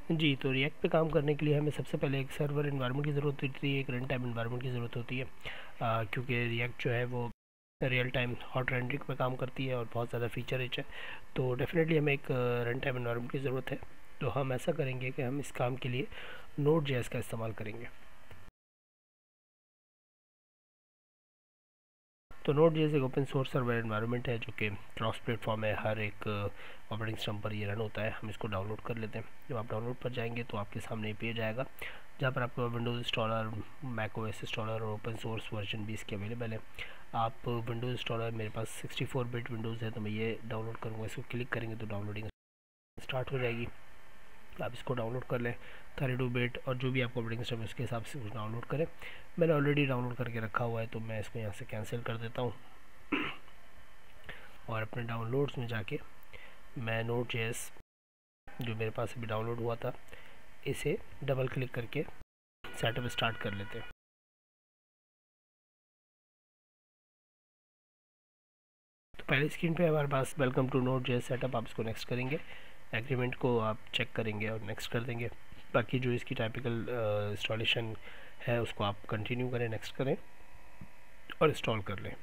जी, तो रिएक्ट पे काम करने के लिए हमें सबसे पहले एक सर्वर एनवायरनमेंट की ज़रूरत होती है, एक रन टाइम एनवायरनमेंट की ज़रूरत होती है, क्योंकि रिएक्ट जो है वो रियल टाइम हॉट रेंडरिंग पे काम करती है और बहुत ज़्यादा फीचर रिच है। तो डेफिनेटली हमें एक रन टाइम एनवायरनमेंट की ज़रूरत है। तो हम ऐसा करेंगे कि हम इस काम के लिए NodeJS का इस्तेमाल करेंगे। तो NodeJS एक ओपन सोर्स सर्वर एनवायरनमेंट है जो कि क्रॉस प्लेटफॉर्म है, हर एक ऑपरेटिंग सिस्टम पर ये रन होता है। हम इसको डाउनलोड कर लेते हैं। जब आप डाउनलोड पर जाएंगे तो आपके सामने पेज आएगा जहाँ पर आपको Windows installer, Mac OS installer और ओपन सोर्स वर्जन भी इसके अवेलेबल है। आप विंडोज़ इंस्टॉलर, मेरे पास 64 बिट विंडोज़ है तो मैं ये डाउनलोड करूँगा। इसको क्लिक करेंगे तो डाउनलोडिंग स्टार्ट हो जाएगी। आप इसको डाउनलोड कर लें 32 बिट और जो भी आपको ऑपरेटिंग सिस्टम है उसके हिसाब से कुछ डाउनलोड करें। मैंने ऑलरेडी डाउनलोड करके रखा हुआ है तो मैं इसको यहाँ से कैंसिल कर देता हूँ और अपने डाउनलोड्स में जाके मैं NodeJS जो मेरे पास अभी डाउनलोड हुआ था इसे डबल क्लिक करके सेटअप स्टार्ट कर लेते हैं। तो पहले स्क्रीन पे हमारे पास वेलकम टू NodeJS सेटअप, आप इसको नेक्स्ट करेंगे, एग्रीमेंट को आप चेक करेंगे और नेक्स्ट कर देंगे। बाकी जो इसकी टाइपिकल इंस्टॉलेशन है उसको आप कंटिन्यू करें, नेक्स्ट करें और इंस्टॉल कर लें।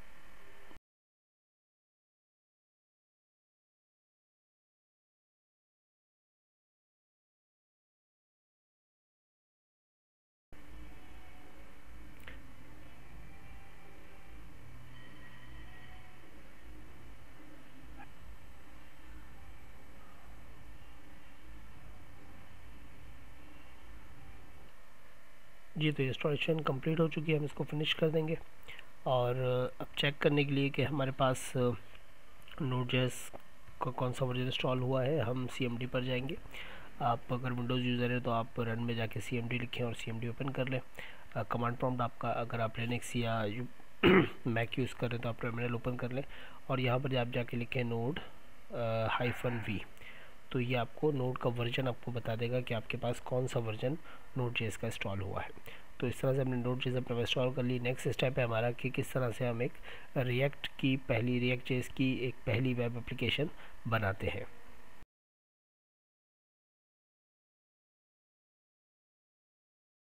जी, तो इंस्टॉलेशन कंप्लीट हो चुकी है, हम इसको फिनिश कर देंगे। और अब चेक करने के लिए कि हमारे पास NodeJS का कौन सा वर्जन इंस्टॉल हुआ है, हम CMD पर जाएंगे। आप अगर विंडोज़ यूज़र है तो आप रन में जाके CMD लिखें और CMD ओपन कर लें। कमांड प्रॉम्प्ट आपका, अगर आप लिनक्स या मैक यूज़ कर रहे हैं तो आप टर्मिनल ओपन कर लें और यहाँ पर आप जाके लिखें node-v। तो ये आपको नोड का वर्जन आपको बता देगा कि आपके पास कौन सा वर्जन NodeJS का इंस्टॉल हुआ है। तो इस तरह से हमने NodeJS अपने इंस्टॉल कर ली। नेक्स्ट स्टेप है हमारा कि किस तरह से हम एक रिएक्ट JS की एक पहली वेब एप्लीकेशन बनाते हैं।